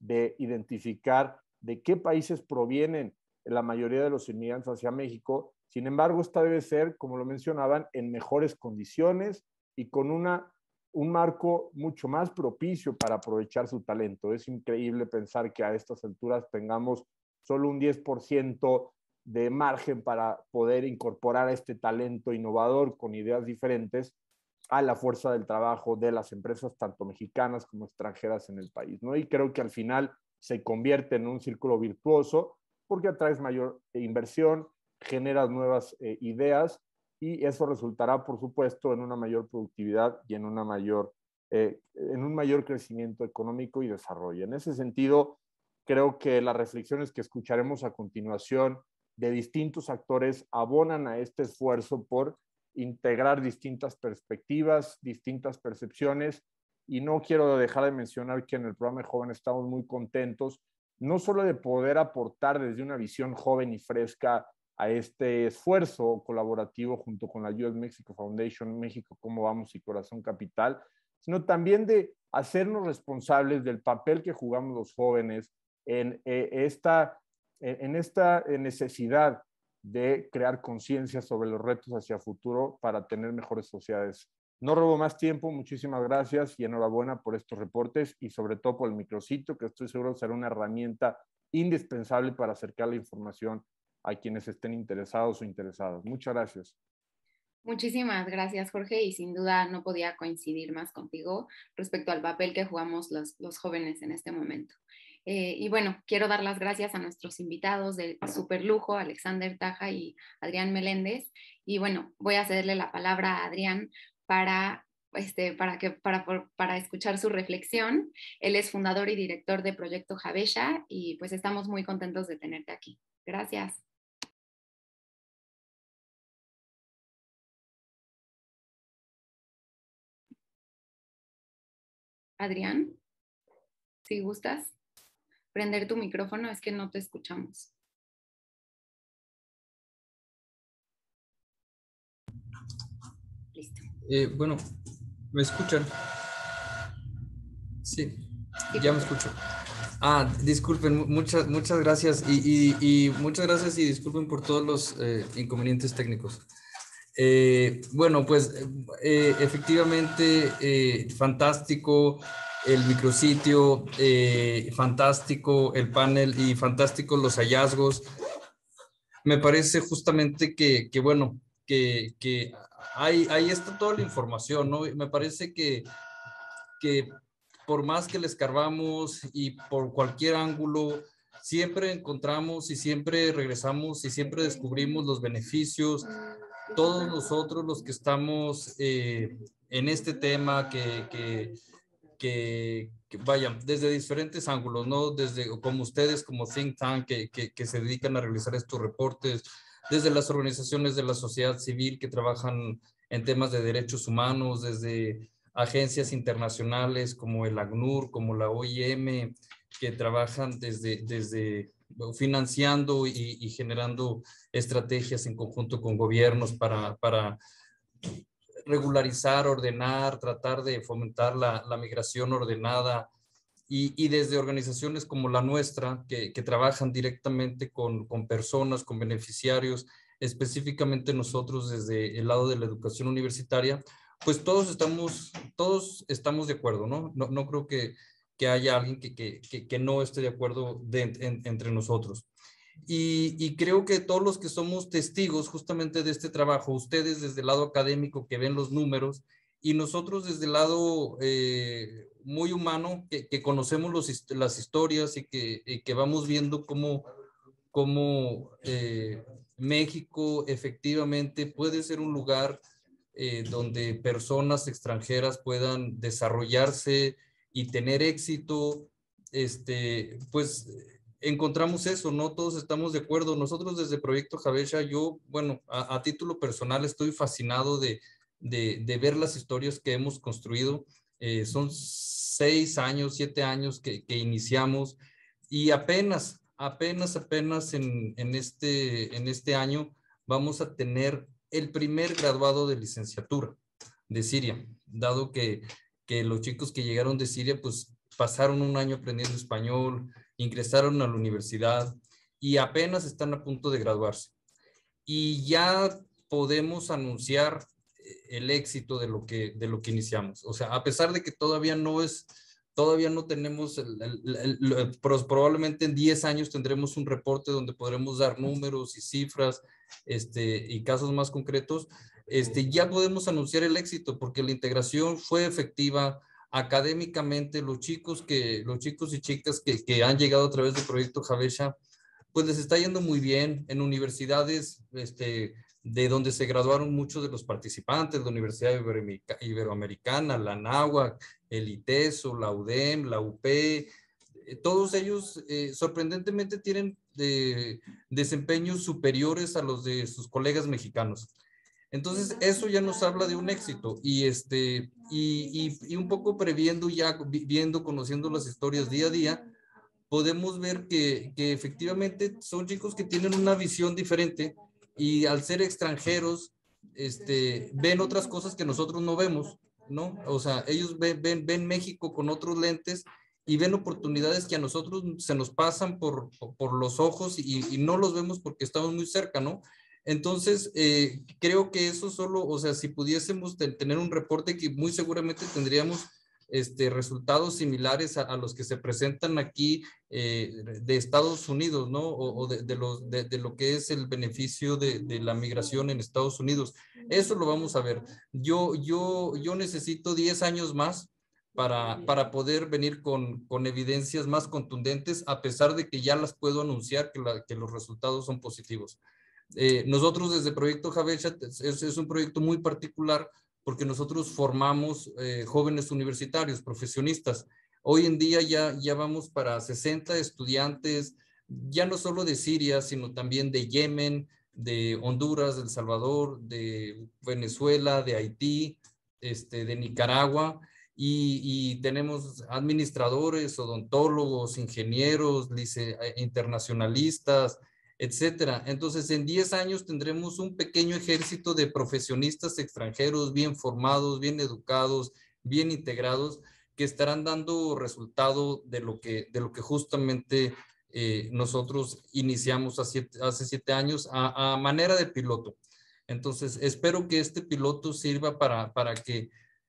de identificar de qué países provienen la mayoría de los inmigrantes hacia México. Sin embargo, esta debe ser, como lo mencionaban, en mejores condiciones y con un marco mucho más propicio para aprovechar su talento. Es increíble pensar que a estas alturas tengamos solo un 10% de margen para poder incorporar este talento innovador con ideas diferentes a la fuerza del trabajo de las empresas, tanto mexicanas como extranjeras en el país, ¿no? Y creo que al final se convierte en un círculo virtuoso porque atraes mayor inversión, generas nuevas ideas y eso resultará, por supuesto, en una mayor productividad y en un mayor crecimiento económico y desarrollo. En ese sentido, creo que las reflexiones que escucharemos a continuación de distintos actores abonan a este esfuerzo por integrar distintas perspectivas, distintas percepciones, y no quiero dejar de mencionar que en el programa de Jóvenes estamos muy contentos, no solo de poder aportar desde una visión joven y fresca a este esfuerzo colaborativo junto con la US Mexico Foundation, México Cómo Vamos y Corazón Capital, sino también de hacernos responsables del papel que jugamos los jóvenes en esta necesidad de crear conciencia sobre los retos hacia futuro para tener mejores sociedades. No robo más tiempo, muchísimas gracias y enhorabuena por estos reportes y sobre todo por el micrositio, que estoy seguro será una herramienta indispensable para acercar la información a quienes estén interesados o interesadas. Muchas gracias. Muchísimas gracias, Jorge, y sin duda no podía coincidir más contigo respecto al papel que jugamos los jóvenes en este momento. Y bueno, quiero dar las gracias a nuestros invitados de super lujo, Alexander Taja y Adrián Meléndez. Y bueno, voy a cederle la palabra a Adrián para escuchar su reflexión. Él es fundador y director de Proyecto Javecha y pues estamos muy contentos de tenerte aquí. Gracias. Adrián, si gustas prender tu micrófono, es que no te escuchamos. Listo. Bueno, ¿me escuchan? Sí, ya me escucho. Disculpen, muchas gracias y muchas gracias y disculpen por todos los inconvenientes técnicos. Bueno, pues efectivamente, fantástico el micrositio, fantástico el panel y fantásticos los hallazgos. Me parece justamente que bueno, que ahí está toda la información, ¿no? Me parece que por más que le escarbamos y por cualquier ángulo, siempre encontramos y siempre regresamos y siempre descubrimos los beneficios. Todos nosotros los que estamos en este tema, que vayan desde diferentes ángulos, ¿no? Desde como ustedes, como Think Tank, que se dedican a realizar estos reportes, desde las organizaciones de la sociedad civil que trabajan en temas de derechos humanos, desde agencias internacionales como el ACNUR, como la OIM, que trabajan desde financiando y generando estrategias en conjunto con gobiernos para regularizar, ordenar, tratar de fomentar la migración ordenada y desde organizaciones como la nuestra que trabajan directamente con personas, con beneficiarios, específicamente nosotros desde el lado de la educación universitaria, pues todos estamos de acuerdo, ¿no? No creo que haya alguien que no esté de acuerdo entre nosotros. Y creo que todos los que somos testigos justamente de este trabajo, ustedes desde el lado académico que ven los números y nosotros desde el lado muy humano que conocemos las historias y que vamos viendo cómo México efectivamente puede ser un lugar donde personas extranjeras puedan desarrollarse y tener éxito, pues encontramos eso, ¿no? Todos estamos de acuerdo. Nosotros desde Proyecto Javecha, yo, bueno, a título personal estoy fascinado de ver las historias que hemos construido. Son 6 años, 7 años que iniciamos y apenas en este año vamos a tener el primer graduado de licenciatura de Siria, dado que los chicos que llegaron de Siria, pues pasaron un año aprendiendo español, ingresaron a la universidad y apenas están a punto de graduarse. Y ya podemos anunciar el éxito de lo que iniciamos. O sea, a pesar de que todavía no tenemos, probablemente en 10 años tendremos un reporte donde podremos dar números y cifras y casos más concretos, ya podemos anunciar el éxito porque la integración fue efectiva académicamente. Los chicos y chicas que han llegado a través del proyecto Javecha, pues les está yendo muy bien en universidades de donde se graduaron muchos de los participantes, la Universidad Iberoamericana, la Anáhuac, el ITESO, la UDEM, la UP, todos ellos sorprendentemente tienen desempeños superiores a los de sus colegas mexicanos. Entonces, eso ya nos habla de un éxito y un poco previendo ya, viendo, conociendo las historias día a día, podemos ver que efectivamente son chicos que tienen una visión diferente y al ser extranjeros, ven otras cosas que nosotros no vemos, ¿no? O sea, ellos ven México con otros lentes y ven oportunidades que a nosotros se nos pasan por los ojos y no los vemos porque estamos muy cerca, ¿no? Entonces, creo que eso solo, o sea, si pudiésemos tener un reporte que muy seguramente tendríamos resultados similares a los que se presentan aquí de Estados Unidos, ¿no? O de lo que es el beneficio de la migración en Estados Unidos. Eso lo vamos a ver. Yo necesito 10 años más para poder venir con evidencias más contundentes, a pesar de que ya las puedo anunciar que los resultados son positivos. Nosotros desde Proyecto Javecha es un proyecto muy particular porque nosotros formamos jóvenes universitarios, profesionistas. Hoy en día ya vamos para 60 estudiantes, ya no solo de Siria, sino también de Yemen, de Honduras, de El Salvador, de Venezuela, de Haití, de Nicaragua, y tenemos administradores, odontólogos, ingenieros, internacionalistas, etcétera. Entonces, en 10 años tendremos un pequeño ejército de profesionistas extranjeros bien formados, bien educados, bien integrados, que estarán dando resultado de lo que justamente nosotros iniciamos hace 7 años a manera de piloto. Entonces, espero que este piloto sirva para que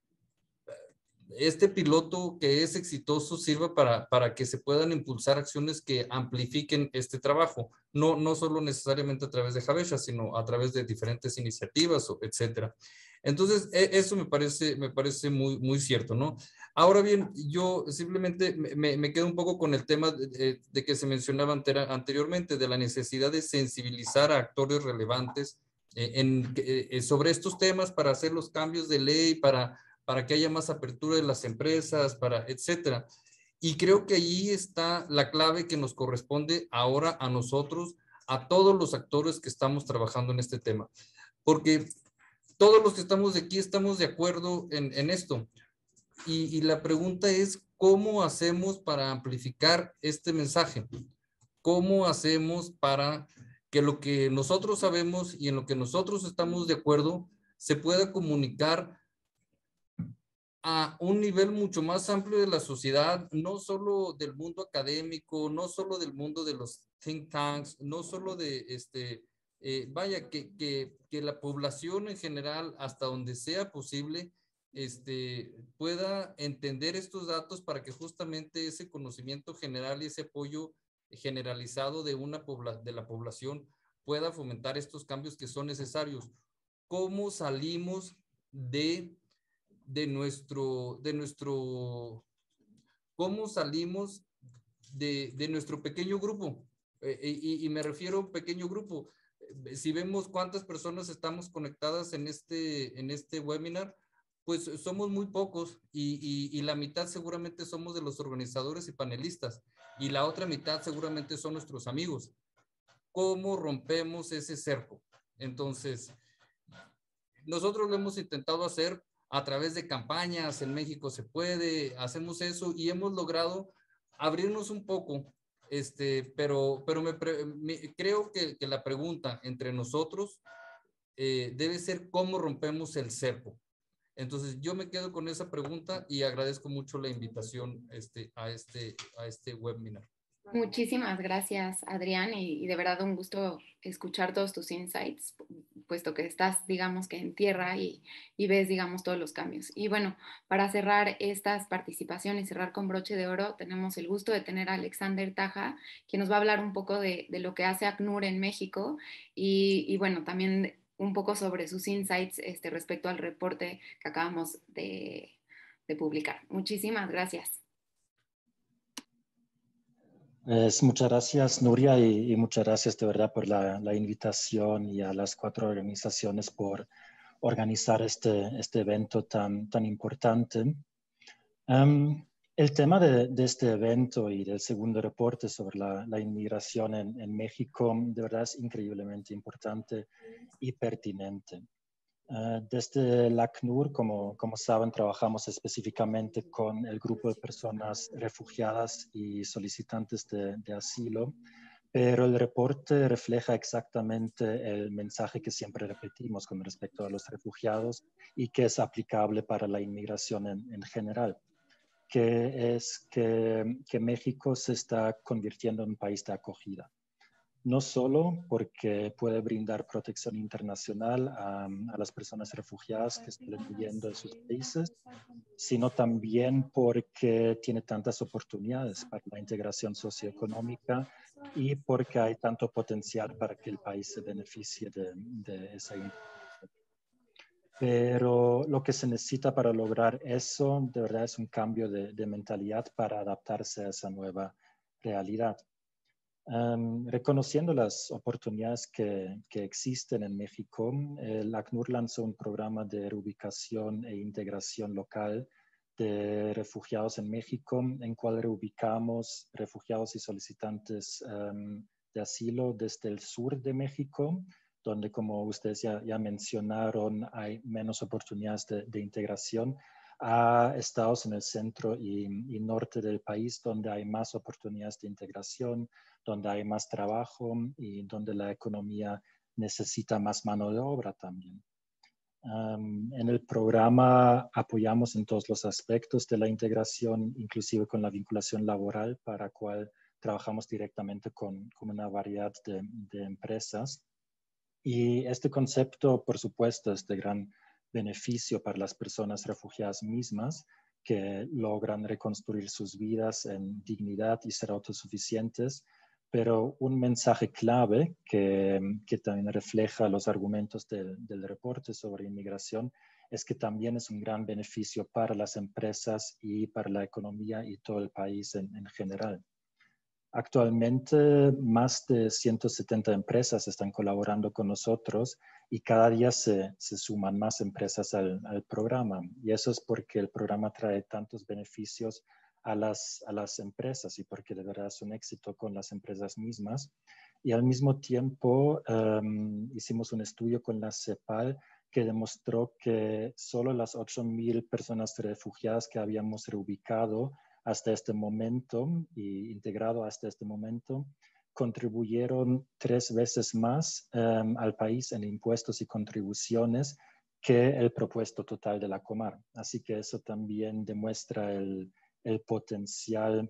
este piloto que es exitoso sirva para que se puedan impulsar acciones que amplifiquen este trabajo, no solo necesariamente a través de Javecha, sino a través de diferentes iniciativas, etcétera. Entonces, eso me parece muy, muy cierto, ¿no? Ahora bien, yo simplemente me quedo un poco con el tema de que se mencionaba anteriormente, de la necesidad de sensibilizar a actores relevantes sobre estos temas para hacer los cambios de ley, para que haya más apertura de las empresas, etcétera. Y creo que allí está la clave que nos corresponde ahora a nosotros, a todos los actores que estamos trabajando en este tema. Porque todos los que estamos aquí estamos de acuerdo en esto. Y la pregunta es, ¿cómo hacemos para amplificar este mensaje? ¿Cómo hacemos para que lo que nosotros sabemos y en lo que nosotros estamos de acuerdo se pueda comunicar a un nivel mucho más amplio de la sociedad, no solo del mundo académico, no solo del mundo de los think tanks, no solo de que la población en general, hasta donde sea posible, pueda entender estos datos para que justamente ese conocimiento general y ese apoyo generalizado de la población pueda fomentar estos cambios que son necesarios. ¿Cómo salimos cómo salimos de nuestro pequeño grupo? Y me refiero a un pequeño grupo. Si vemos cuántas personas estamos conectadas en este webinar, pues somos muy pocos y la mitad seguramente somos de los organizadores y panelistas y la otra mitad seguramente son nuestros amigos. ¿Cómo rompemos ese cerco? Entonces, nosotros lo hemos intentado hacer a través de campañas. En México se puede, hacemos eso y hemos logrado abrirnos un poco, pero creo que la pregunta entre nosotros debe ser cómo rompemos el cerco. Entonces, yo me quedo con esa pregunta y agradezco mucho la invitación a este webinar. Muchísimas gracias, Adrián, y de verdad un gusto escuchar todos tus insights, puesto que estás, digamos, que en tierra y ves, digamos, todos los cambios. Y bueno, para cerrar estas participaciones, cerrar con broche de oro, tenemos el gusto de tener a Alexander Taja, quien nos va a hablar un poco de lo que hace ACNUR en México y bueno, también un poco sobre sus insights respecto al reporte que acabamos de publicar. Muchísimas gracias. Muchas gracias, Nuria, y muchas gracias de verdad por la invitación y a las 4 organizaciones por organizar este evento tan importante. El tema de este evento y del segundo reporte sobre la inmigración en México de verdad es increíblemente importante y pertinente. Desde la ACNUR, como saben, trabajamos específicamente con el grupo de personas refugiadas y solicitantes de asilo, pero el reporte refleja exactamente el mensaje que siempre repetimos con respecto a los refugiados y que es aplicable para la inmigración en general, que es que México se está convirtiendo en un país de acogida. No solo porque puede brindar protección internacional a las personas refugiadas que están huyendo de sus países, sino también porque tiene tantas oportunidades para la integración socioeconómica y porque hay tanto potencial para que el país se beneficie de esa integración. Pero lo que se necesita para lograr eso, de verdad, es un cambio de mentalidad para adaptarse a esa nueva realidad. Reconociendo las oportunidades que existen en México, el ACNUR lanzó un programa de reubicación e integración local de refugiados en México, en cual reubicamos refugiados y solicitantes de asilo desde el sur de México, donde, como ustedes ya mencionaron, hay menos oportunidades de integración, a estados en el centro y norte del país, donde hay más oportunidades de integración, donde hay más trabajo y donde la economía necesita más mano de obra también. En el programa apoyamos en todos los aspectos de la integración, inclusive con la vinculación laboral, para la cual trabajamos directamente con una variedad de empresas. Y este concepto, por supuesto, es de gran beneficio para las personas refugiadas mismas, que logran reconstruir sus vidas en dignidad y ser autosuficientes. Pero un mensaje clave que también refleja los argumentos del reporte sobre inmigración es que también es un gran beneficio para las empresas y para la economía y todo el país en general. Actualmente, más de 170 empresas están colaborando con nosotros y cada día se suman más empresas al programa. Y eso es porque el programa trae tantos beneficios a las empresas y porque de verdad es un éxito con las empresas mismas. Y al mismo tiempo hicimos un estudio con la CEPAL que demostró que solo las 8,000 personas refugiadas que habíamos reubicado hasta este momento y integrado hasta este momento, contribuyeron 3 veces más al país en impuestos y contribuciones que el propuesto total de la Comar. Así que eso también demuestra el potencial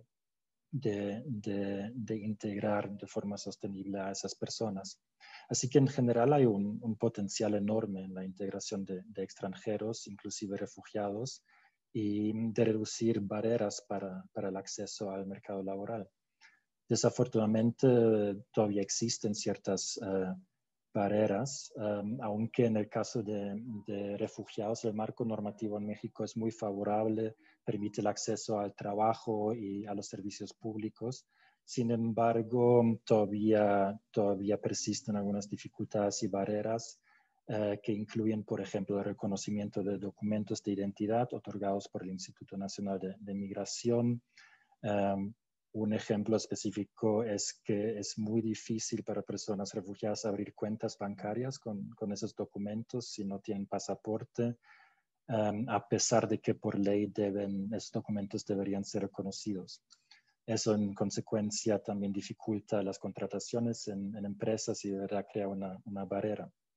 de integrar de forma sostenible a esas personas. Así que en general hay un potencial enorme en la integración de extranjeros, inclusive refugiados, y de reducir barreras para el acceso al mercado laboral. Desafortunadamente, todavía existen ciertas barreras, aunque en el caso de refugiados el marco normativo en México es muy favorable, permite el acceso al trabajo y a los servicios públicos. Sin embargo, todavía persisten algunas dificultades y barreras que incluyen, por ejemplo, el reconocimiento de documentos de identidad otorgados por el Instituto Nacional de Migración. Un ejemplo específico es que es muy difícil para personas refugiadas abrir cuentas bancarias con esos documentos si no tienen pasaporte, a pesar de que por ley esos documentos deberían ser reconocidos. Eso en consecuencia también dificulta las contrataciones en empresas y de verdad crea una barrera.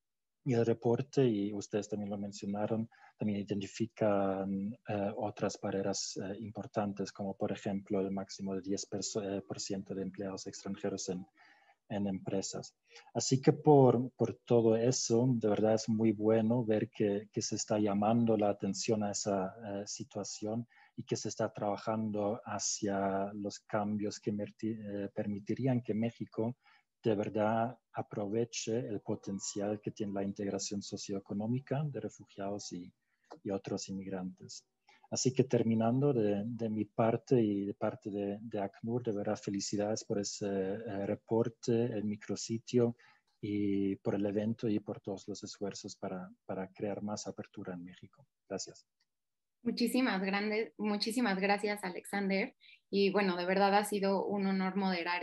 Y el reporte, y ustedes también lo mencionaron, también identifican otras barreras importantes, como por ejemplo el máximo de 10% de empleados extranjeros en empresas. Así que por todo eso, de verdad es muy bueno ver que se está llamando la atención a esa situación y que se está trabajando hacia los cambios que permitirían que México de verdad aproveche el potencial que tiene la integración socioeconómica de refugiados y otros inmigrantes. Así que terminando de mi parte y de parte de ACNUR, de verdad felicidades por ese reporte, el micrositio y por el evento y por todos los esfuerzos para crear más apertura en México. Gracias. Muchísimas gracias, Alexander. Y bueno, de verdad ha sido un honor moderar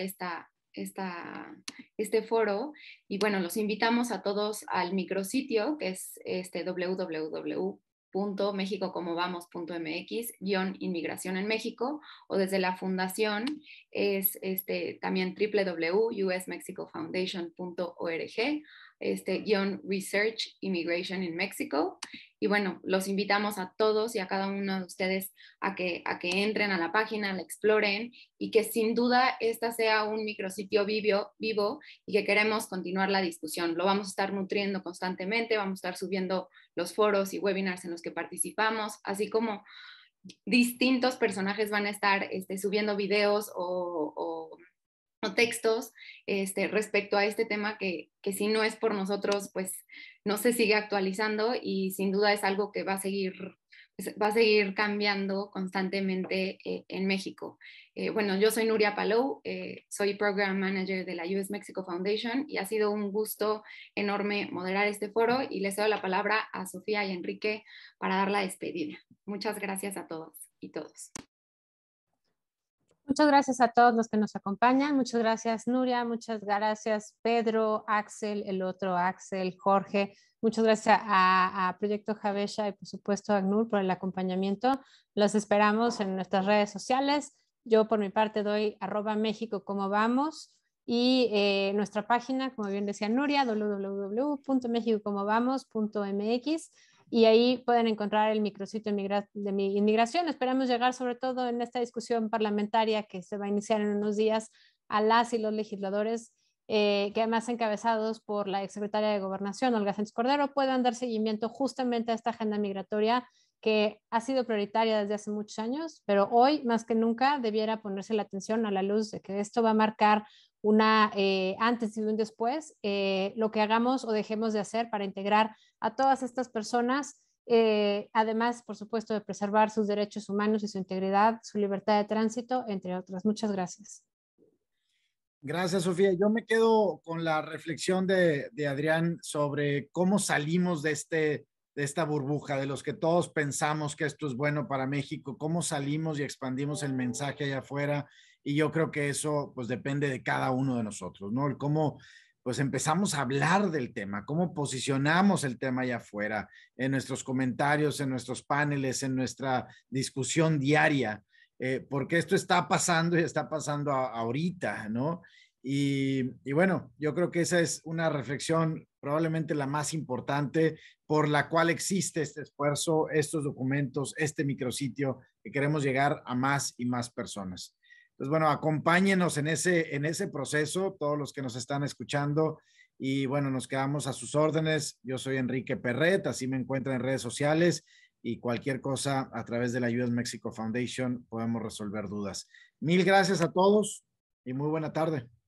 este foro. Y bueno, los invitamos a todos al micrositio, que es www.mexicocomovamos.mx/inmigración en México, o desde la fundación es también www.usmexicofoundation.org /research immigration in Mexico. Y bueno, los invitamos a todos y a cada uno de ustedes a que entren a la página, la exploren, y que sin duda esta sea un micrositio vivo y que queremos continuar la discusión. Lo vamos a estar nutriendo constantemente, vamos a estar subiendo los foros y webinars en los que participamos, así como distintos personajes van a estar subiendo videos o textos respecto a este tema que si no es por nosotros, pues no se sigue actualizando, y sin duda es algo que va a seguir cambiando constantemente en México. Bueno, yo soy Nuria Palou, soy Program Manager de la US Mexico Foundation, y ha sido un gusto enorme moderar este foro, y les doy la palabra a Sofía y Enrique para dar la despedida. Muchas gracias a todos y todos. Muchas gracias a todos los que nos acompañan. Muchas gracias, Nuria. Muchas gracias, Pedro, Axel, el otro Axel, Jorge. Muchas gracias a Proyecto Javecha y por supuesto a ACNUR por el acompañamiento. Los esperamos en nuestras redes sociales. Yo por mi parte doy @mexicocomovamos y nuestra página, como bien decía Nuria, www.mexicocomovamos.mx. Y ahí pueden encontrar el micrositio de mi inmigración. Esperamos llegar, sobre todo en esta discusión parlamentaria que se va a iniciar en unos días, a las y los legisladores, que además encabezados por la exsecretaria de Gobernación, Olga Sánchez Cordero, puedan dar seguimiento justamente a esta agenda migratoria que ha sido prioritaria desde hace muchos años, pero hoy más que nunca debiera ponerse la atención a la luz de que esto va a marcar una antes y un después, lo que hagamos o dejemos de hacer para integrar a todas estas personas, además, por supuesto, de preservar sus derechos humanos y su integridad, su libertad de tránsito, entre otras. Muchas gracias. Gracias, Sofía. Yo me quedo con la reflexión de Adrián sobre cómo salimos de esta burbuja, de los que todos pensamos que esto es bueno para México, cómo salimos y expandimos el mensaje allá afuera. Y yo creo que eso pues depende de cada uno de nosotros, ¿no? El cómo pues empezamos a hablar del tema, cómo posicionamos el tema allá afuera, en nuestros comentarios, en nuestros paneles, en nuestra discusión diaria, porque esto está pasando y está pasando ahorita, ¿no? Y bueno, yo creo que esa es una reflexión probablemente la más importante por la cual existe este esfuerzo, estos documentos, este micrositio, que queremos llegar a más y más personas. Entonces, bueno, acompáñenos en ese proceso, todos los que nos están escuchando, y bueno, nos quedamos a sus órdenes. Yo soy Enrique Perret, así me encuentran en redes sociales, y cualquier cosa a través de la US Mexico Foundation podemos resolver dudas. Mil gracias a todos y muy buena tarde.